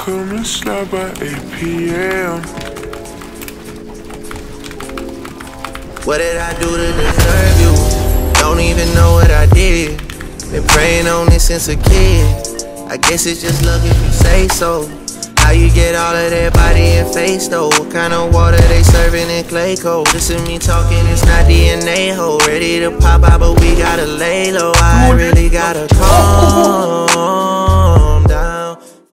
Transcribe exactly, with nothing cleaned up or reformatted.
come and slide by eight P M What did I do to deserve you? Don't even know what I did. Been praying on this since a kid. I guess it's just luck if you say so. How you get all of that body and face though? What kind of water they serving in clay cold? This is me talking, it's not D N A ho. Ready to pop out but we gotta lay low. I really gotta call